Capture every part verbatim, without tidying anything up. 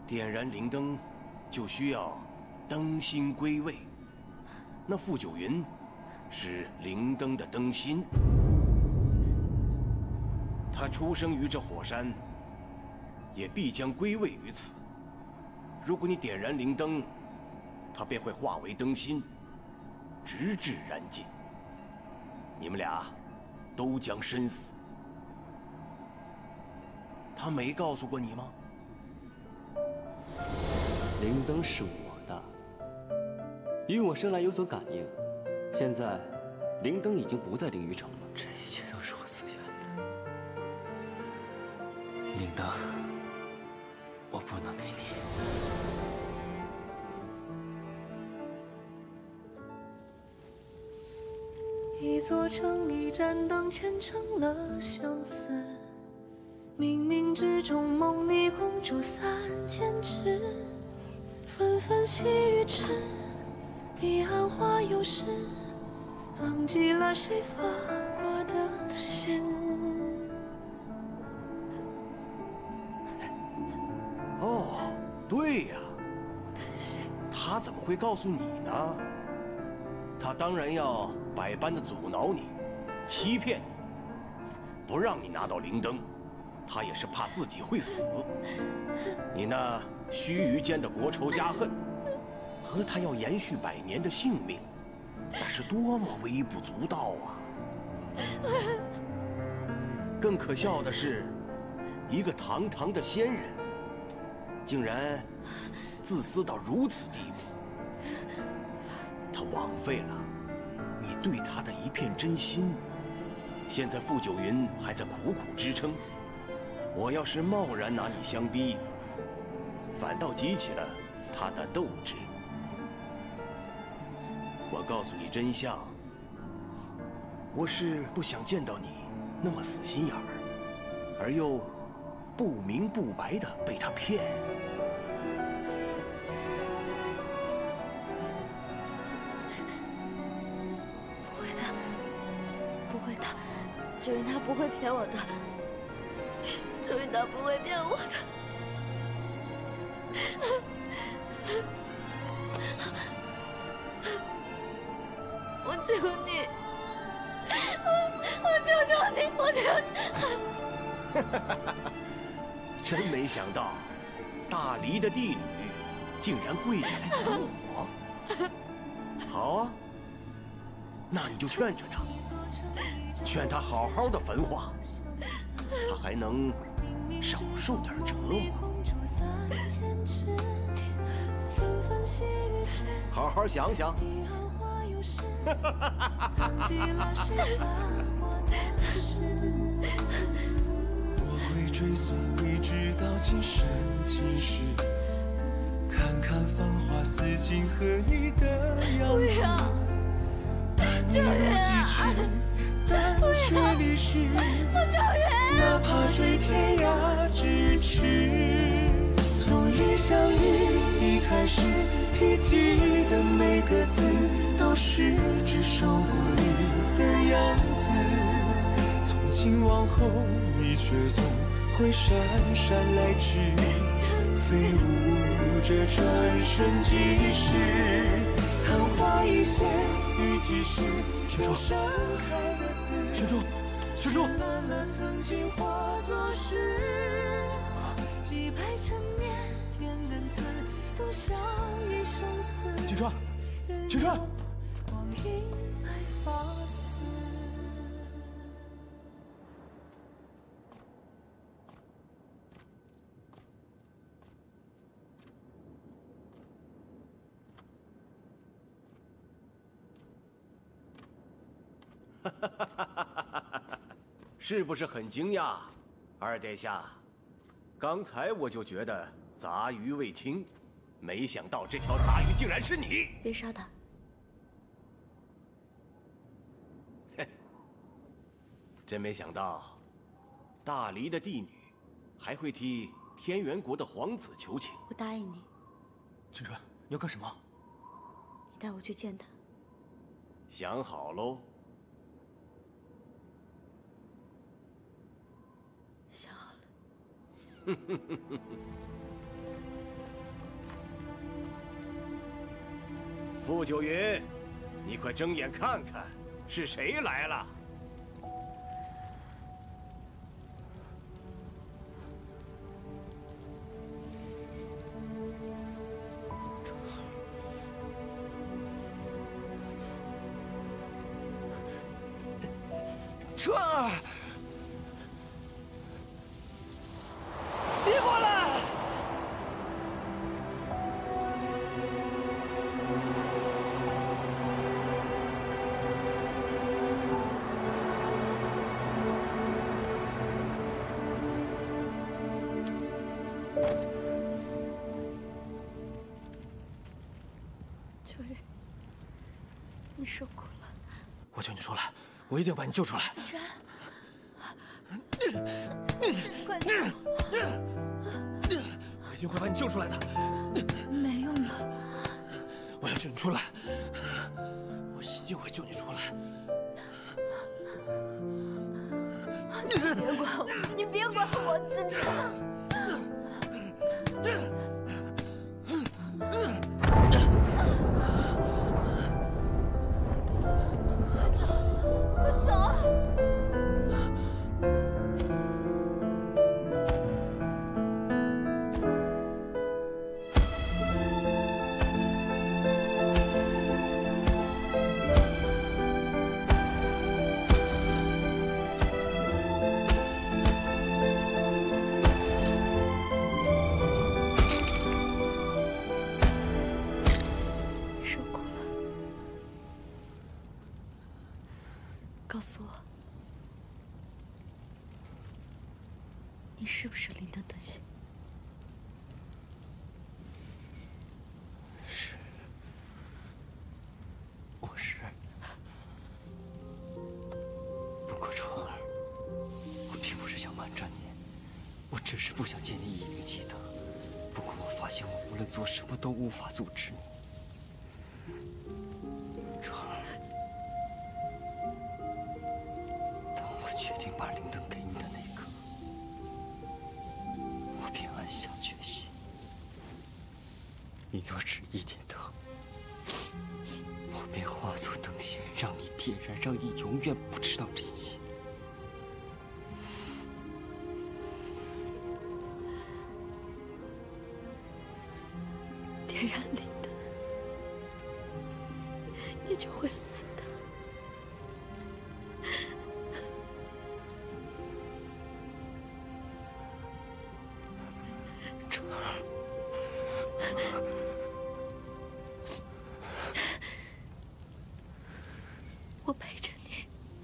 点燃灵灯，就需要灯芯归位。那傅九云是灵灯的灯芯，他出生于这火山，也必将归位于此。如果你点燃灵灯，它便会化为灯芯，直至燃尽。你们俩都将身死。他没告诉过你吗？ 灵灯是我的，因为我生来有所感应。现在，灵灯已经不在灵鱼城了。 这一切都是我自愿的。灵灯，我不能给你。 一座城，一盏灯，虔诚了相思。冥冥之中，梦里公主三千尺，纷纷细雨迟。彼岸花又是，浪迹了谁发过的心？ 哦，对呀，他怎么会告诉你呢？他当然要百般的阻挠你，欺骗你，不让你拿到灵灯。他也是怕自己会死。你那须臾间的国仇家恨，和他要延续百年的性命，那是多么微不足道啊！更可笑的是，一个堂堂的仙人，竟然自私到如此地步。他枉费了你对他的一片真心。现在傅九云还在苦苦支撑。我要是贸然拿你相逼，反倒激起了他的斗志。我告诉你真相，我是不想见到你那么死心眼儿，而又不明不白的被他骗。 不会的，不会的，九云他不会骗我的。九云他不会骗我的，我求你，我求求你，我求你！真没想到，大黎的帝女竟然跪下来求我。好啊，那你就劝劝他，劝他好好的焚化，他还能少受点折磨。好好想想。 我会追随你直到今生今世，看看繁华似锦和你的样子。 九云， 但却离世，哪怕追天涯咫尺。从一相遇一开始，提及的每个字，都是只手握你的样子。从今往后，你却总会姗姗来迟，飞舞着转瞬即逝。昙花一现，雨季时， 施主，施主，施主。 几百陈年，天人字，都相依生死。 青川，青川。 光阴白发丝。 哈哈哈哈哈哈！是不是很惊讶，二殿下？刚才我就觉得杂鱼未清，没想到这条杂鱼竟然是你！ 别杀他！ 嘿，真没想到，大黎的帝女还会替天元国的皇子求情。 我答应你。 青川，你要干什么？ 你带我去见他。 想好喽？ 想好了。 傅九云，你快睁眼看看，是谁来了？ 川儿，别过来！ 秋月，你受苦了。 我求你出来，我一定把你救出来。 子辰，快走！ 我一定会把你救出来的。 没用的。 我要救你出来，我一定会救你出来。 你别管我，你别管我，子辰。告诉我，你是不是灵灯灯心？ 是，我是。不过川儿，我并不是想瞒着你，我只是不想见你以灵击德。不过我发现我无论做什么都无法阻止你。川儿。决定把灵灯给你的那一刻，我便暗下决心。你若只一点灯，我便化作灯芯，让你点燃，让你永远不知道这些。 点燃灵灯，你就会死的。我陪着你。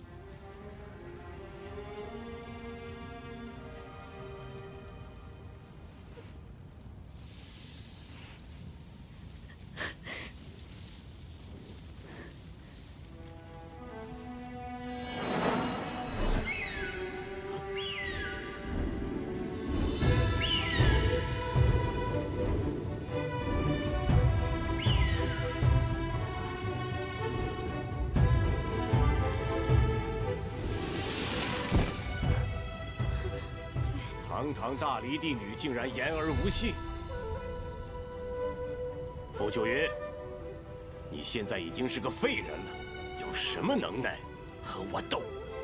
堂堂大离帝女竟然言而无信。傅九云，你现在已经是个废人了，有什么能耐和我斗？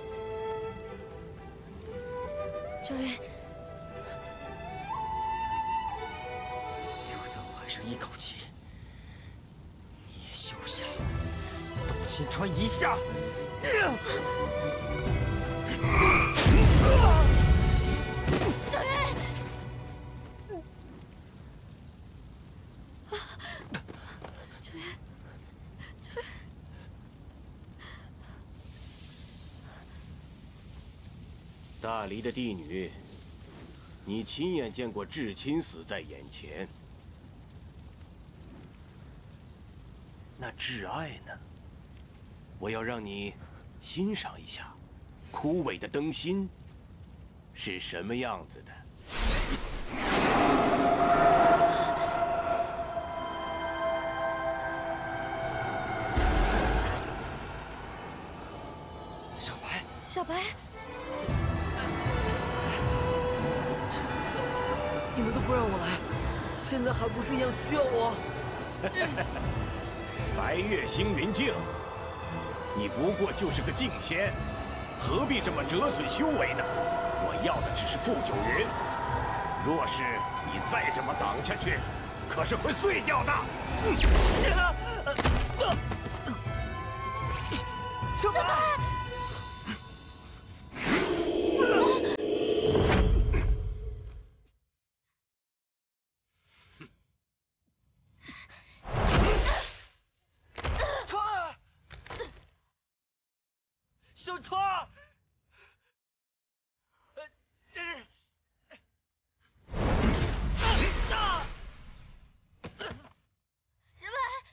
九云， 就算我还剩一口气，你也休想动心川一下。 九云，九云，九云， 大离的帝女，你亲眼见过至亲死在眼前，那挚爱呢？我要让你欣赏一下，枯萎的灯芯是什么样子的。 小白， 小白， 你们都不让我来，现在还不是一样需要我？ 白月星云镜，你不过就是个境仙，何必这么折损修为呢？我要的只是傅九云。若是你再这么挡下去，可是会碎掉的。 小白。 小川，呃，这是，啊！ 小白，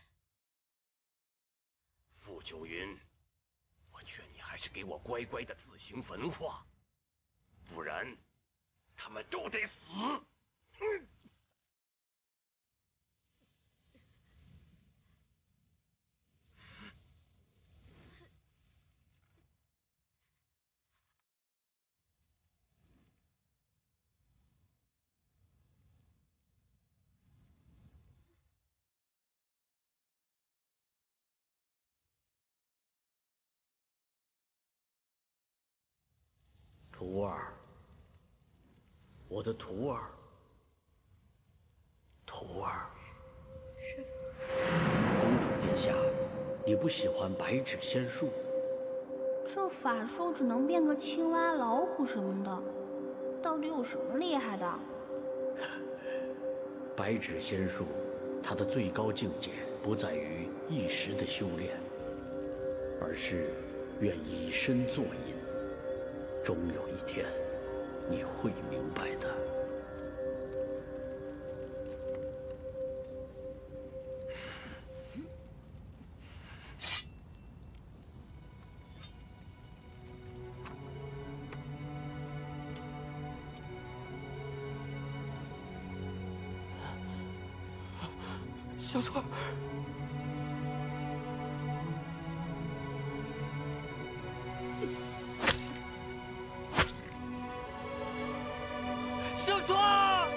傅九云，我劝你还是给我乖乖的自行焚化，不然他们都得死。嗯徒儿，我的徒儿，徒儿。 师父。 公主殿下，你不喜欢白芷仙术？ 这法术只能变个青蛙、老虎什么的，到底有什么厉害的？ 白芷仙术，它的最高境界不在于一时的修炼，而是愿以身作引。 终有一天，你会明白的。 小川。 小川，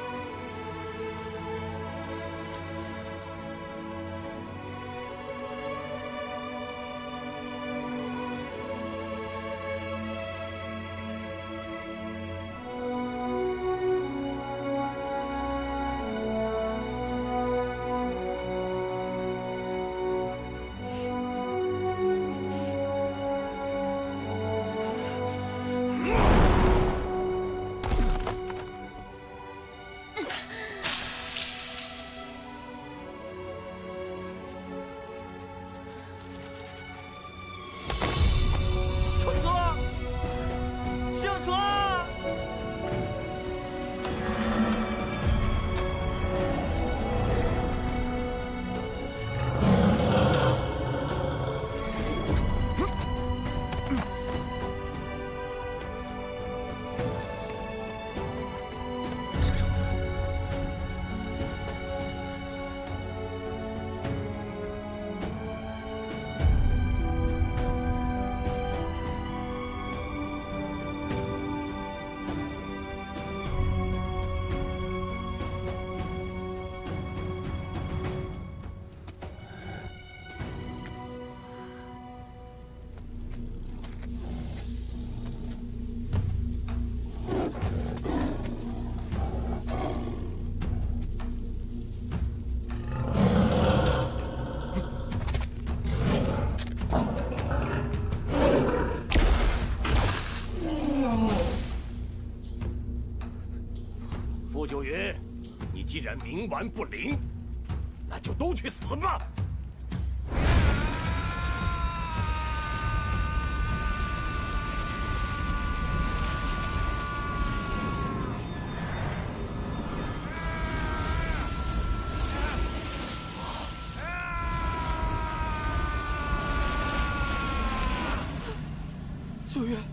傅九云，你既然冥顽不灵，那就都去死吧！ 九云。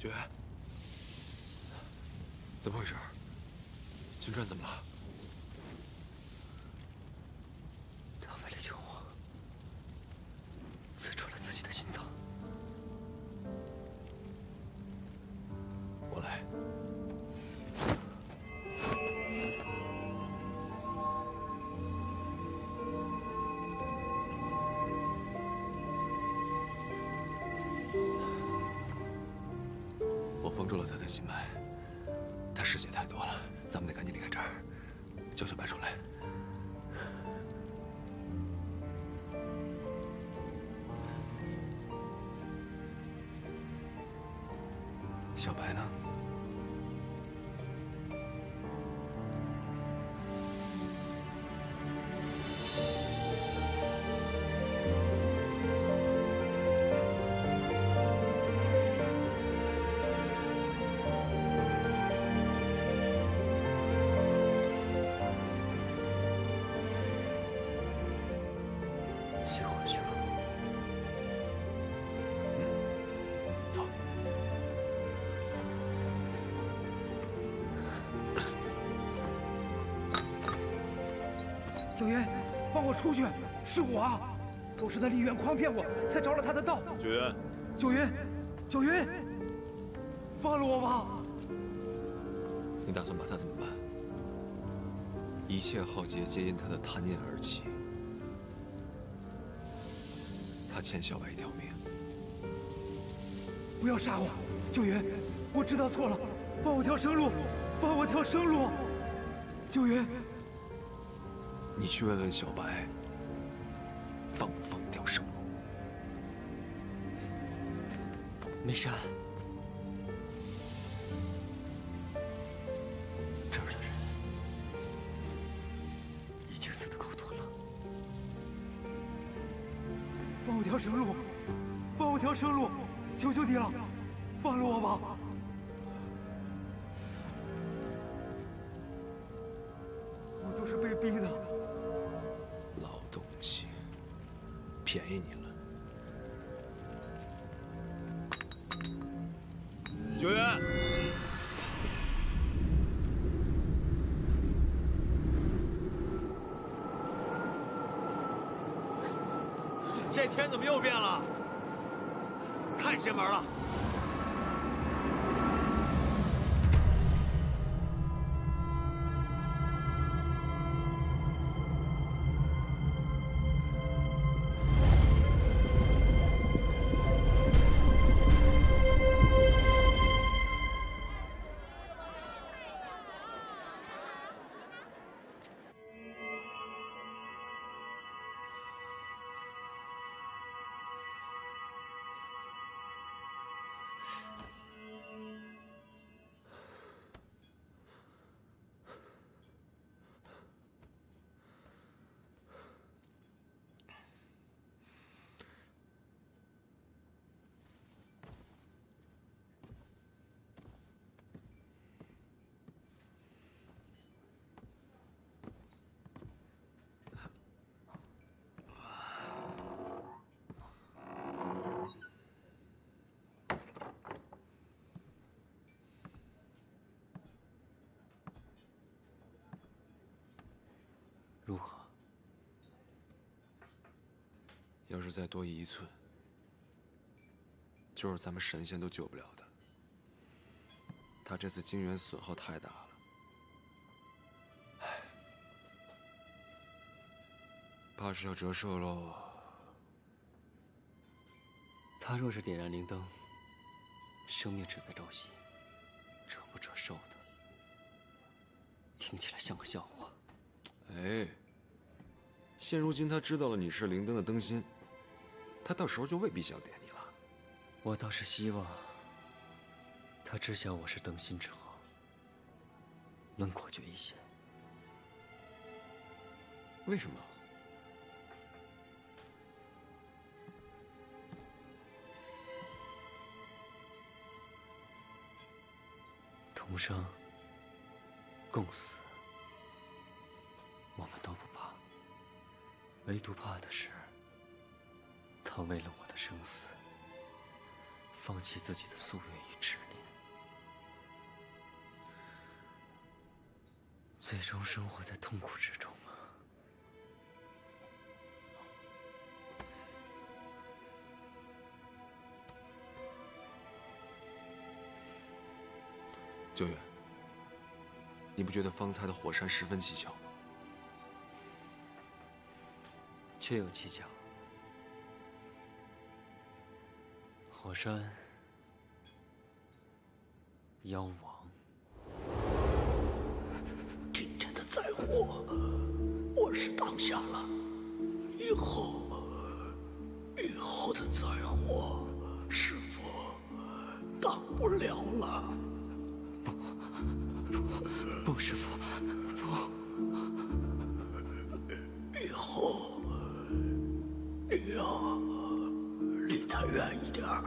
九月，怎么回事？金川怎么了？ 他为了救我，刺穿了自己的心脏。 我来。我封住了他的心脉，他失血太多了，咱们得赶紧离开这儿。叫小白出来。小白呢？ 先回去吧。 嗯，走。 九云，放我出去！是我啊，都是那李渊诓骗我，才着了他的道。 九云， 九云，九云，放了我吧！ 你打算把他怎么办？一切浩劫皆因他的贪念而起。他欠小白一条命。 不要杀我，九云，我知道错了，放我条生路，放我条生路。九云， 你去问问小白，放不放一条生路？ 梅山，这儿的人已经死得够多了。 放我条生路，放我条生路，求求你了，放了我吧！我就是被逼的。 老东西，便宜你了。九月，这天怎么又变了？太邪门了！ 如何？ 要是再多移一寸，就是咱们神仙都救不了的。他这次精元损耗太大了，唉，怕是要折寿喽。 他若是点燃灵灯，生命只在朝夕，折不折寿的，听起来像个笑话。 哎，现如今他知道了你是灵灯的灯芯，他到时候就未必想点你了。 我倒是希望，他知晓我是灯芯之后，能果决一些。 为什么？ 同生，共死。我们都不怕，唯独怕的是，他为了我的生死，放弃自己的夙愿与执念。 最终生活在痛苦之中啊！ 九远，你不觉得方才的火山十分蹊跷吗？ 确有蹊跷。火山妖王， 今天的灾祸，我是挡下了，以后，以后的灾祸，师父挡不了了。 不，不，不，师父，不。 以后你要离他远一点，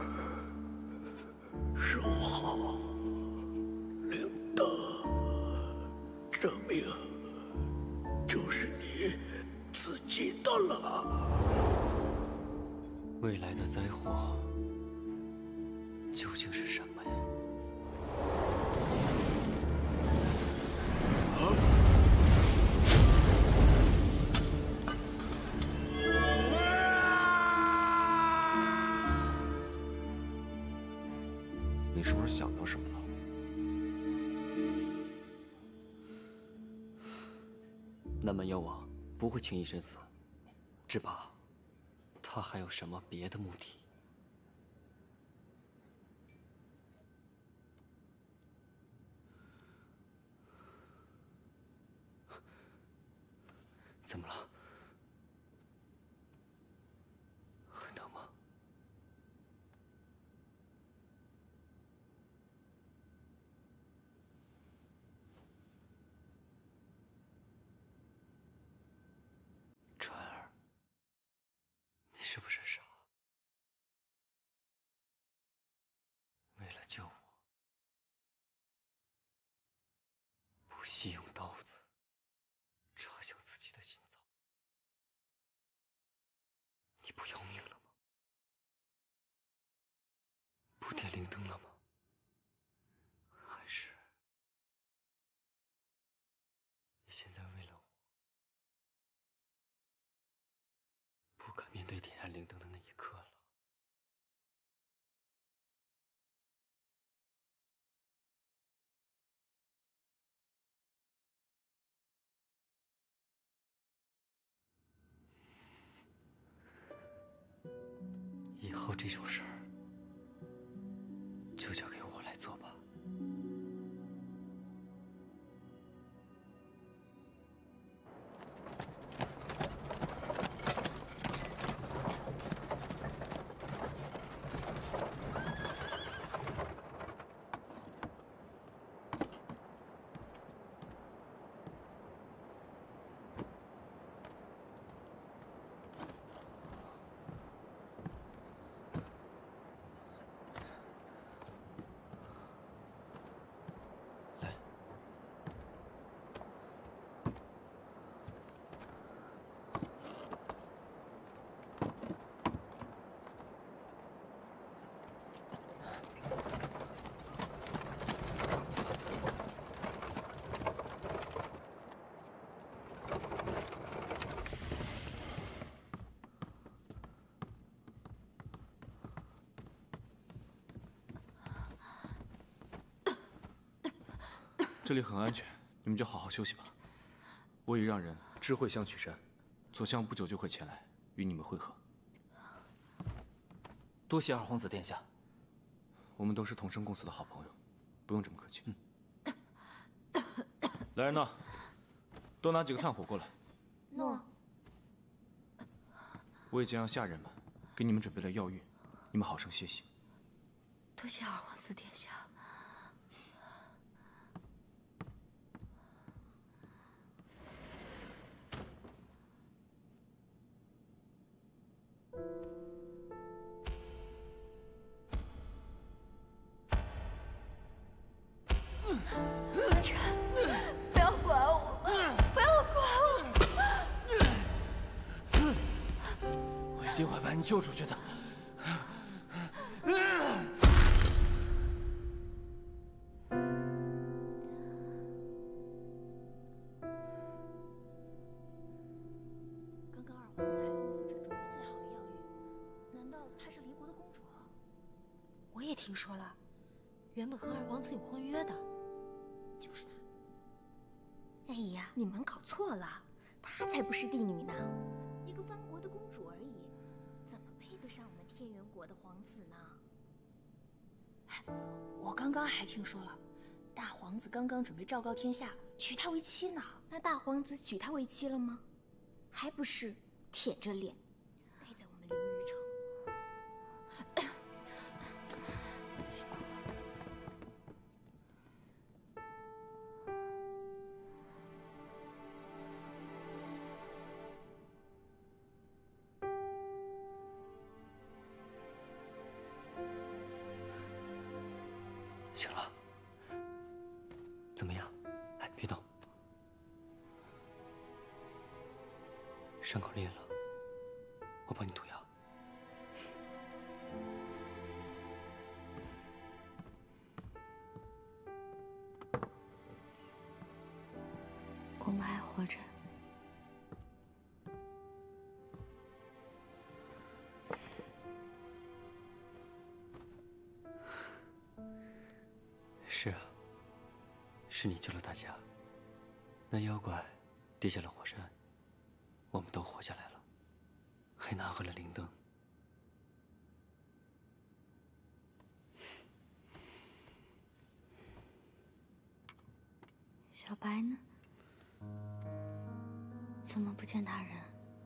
守好灵灯。这命就是你自己的了。 未来的灾祸究竟是什么呀？ 你是不是想到什么了？ 那么妖王不会轻易身死，只怕他还有什么别的目的。怎么了？很疼吗？川儿，你是不是傻？为了救我，不惜用刀子插向自己的心脏。你不要命了吗？不点灵灯了吗？还是你现在为了我，不敢面对点燃灵灯的那一刻了？以后这种事儿就交给我来做吧。 这里很安全，你们就好好休息吧。我已让人知会香曲山，左相不久就会前来与你们会合。 多谢二皇子殿下。 我们都是同生共死的好朋友，不用这么客气。嗯。来人呐，多拿几个炭火过来。 诺。 我已经让下人们给你们准备了药浴，你们好生歇息。 多谢二皇子殿下。 晨，不要管我，不要管我！ 我一定会把你救出去的。 听说了，原本和二皇子有婚约的， 就是他。 哎呀，你们搞错了，她才不是帝女呢， 一个藩国的公主而已，怎么配得上我们天元国的皇子呢？ 哎，我刚刚还听说了，大皇子刚刚准备昭告天下，娶她为妻呢。 那大皇子娶她为妻了吗？还不是舔着脸待在我们灵鱼城。 行了，怎么样？哎，别动，伤口裂了，我帮你涂药。 我们还活着。 是啊，是你救了大家。那妖怪跌下了火山，我们都活下来了，还拿回了灵灯。 小白呢？怎么不见他人？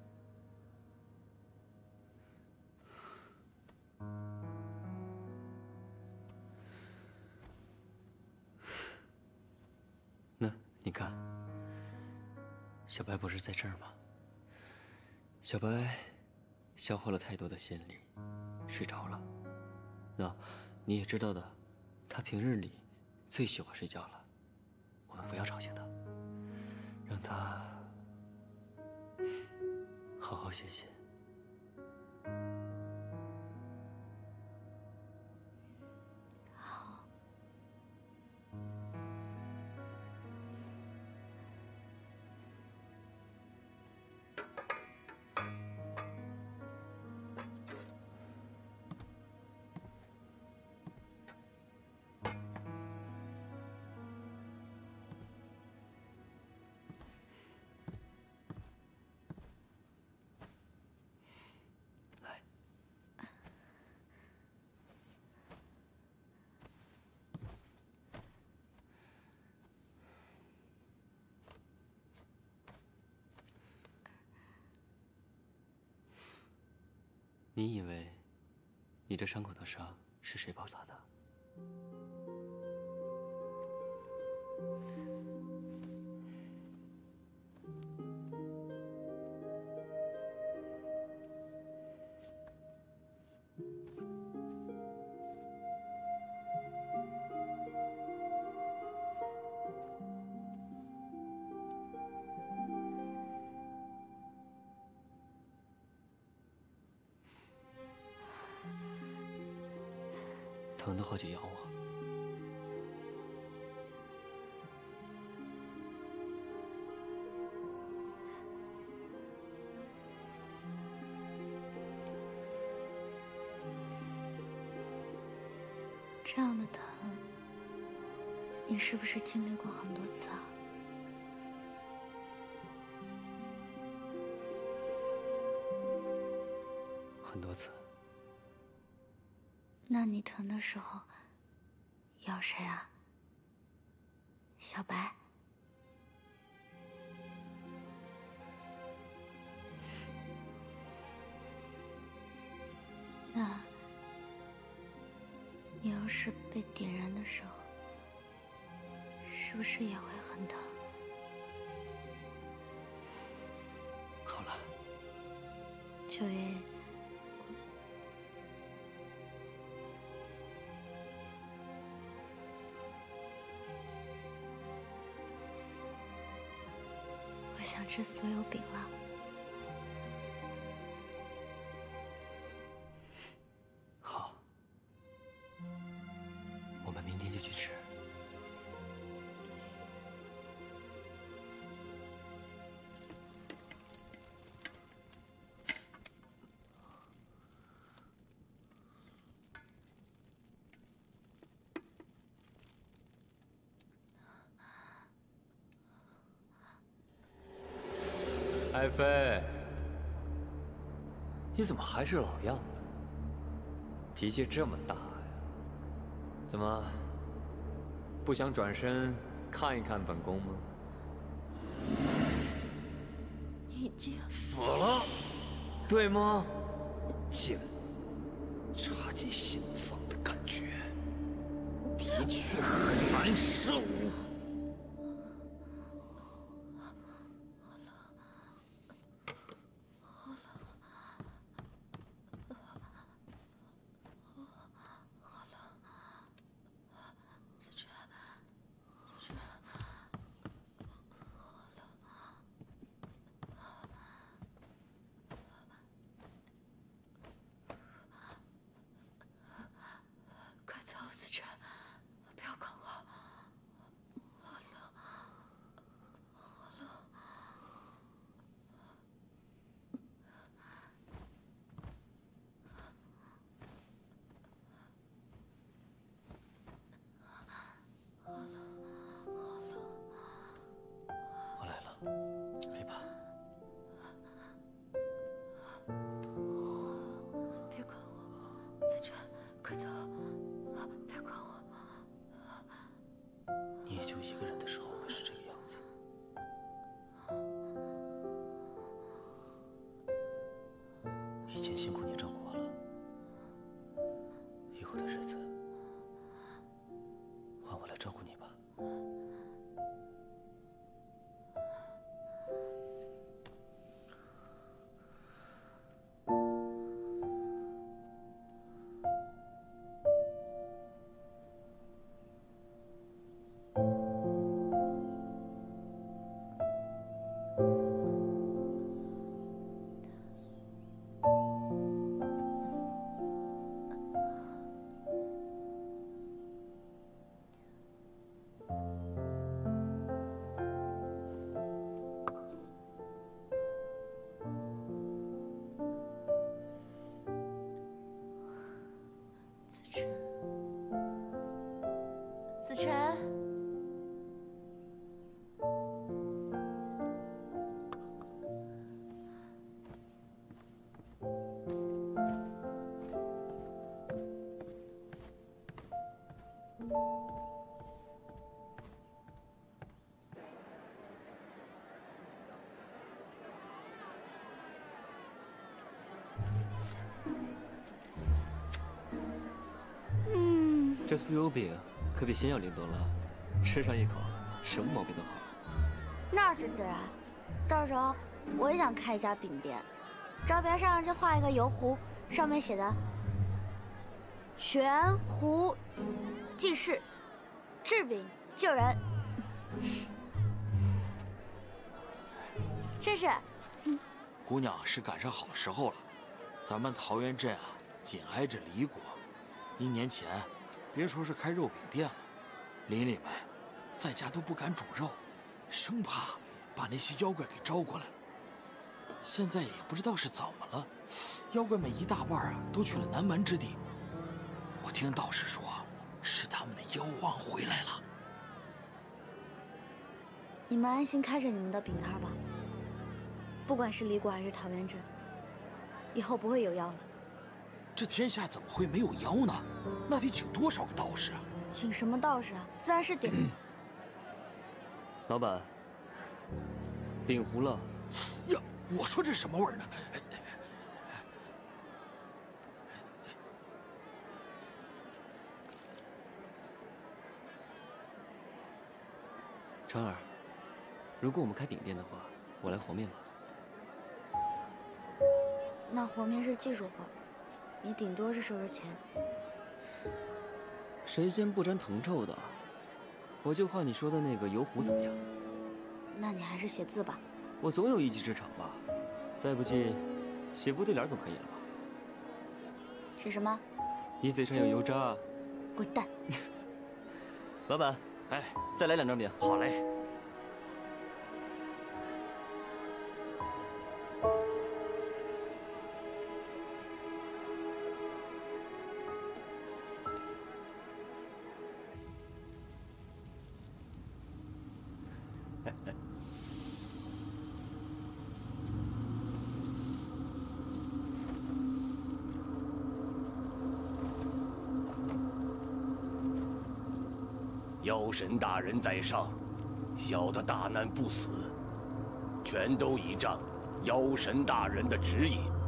那你看，小白不是在这儿吗？小白消耗了太多的心力，睡着了。那你也知道的，他平日里最喜欢睡觉了。我们不要吵醒他，让他好好歇歇。 好。 你以为你这伤口的伤是谁包扎的？疼得好几咬我。 这样的疼，你是不是经历过很多次啊？ 很多次。 那你疼的时候，咬谁啊？小白？那，你要是被点燃的时候，是不是也会很疼？ 好了， 九爷。我想吃所有饼了。 好，我们明天就去吃。 爱妃，你怎么还是老样子？脾气这么大呀？怎么不想转身看一看本宫吗？ 你已经死了，对吗？贱，插进心脏的感觉，的确很难受。 别怕， 别管我，子辰，快走！别管我。 你也就一个人的时候会是这个样子。以前辛苦你照顾我了，以后的日子换我来照顾你吧。 子辰， 嗯，这酥油饼可比仙药灵多了，吃上一口，什么毛病都好。 那是自然。到时候我也想开一家饼店，招牌上就画一个油壶，上面写的“悬壶济世，治饼救人”。试试。 姑娘是赶上好时候了，咱们桃源镇啊，紧挨着离国，一年前，别说是开肉饼店了，邻里们在家都不敢煮肉，生怕把那些妖怪给招过来。现在也不知道是怎么了，妖怪们一大半啊都去了南蛮之地。我听道士说，是他们的妖王回来了。 你们安心开着你们的饼摊吧。不管是离国还是桃源镇，以后不会有妖了。 这天下怎么会没有妖呢？那得请多少个道士啊？ 请什么道士啊？自然是点。 老板，饼糊了。 呀，我说这什么味儿呢？ 川儿，如果我们开饼店的话，我来和面吧。 那和面是技术活，你顶多是收着钱。 谁先不沾铜臭的？我就画你说的那个油壶怎么样？ 那你还是写字吧。 我总有一技之长吧，再不济，写副对联总可以了吧？ 是什么？ 你嘴上有油渣。 滚蛋！ 老板， 哎， 再来两张饼。 好嘞。 妖神大人在上，小的大难不死，全都倚仗妖神大人的指引。